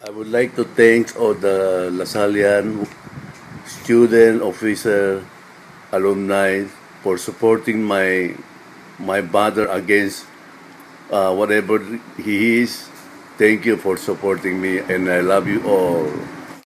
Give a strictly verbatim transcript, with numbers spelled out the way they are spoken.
I would like to thank all the Lasallian student, officer, alumni for supporting my my brother against uh, whatever he is. Thank you for supporting me, and I love you all.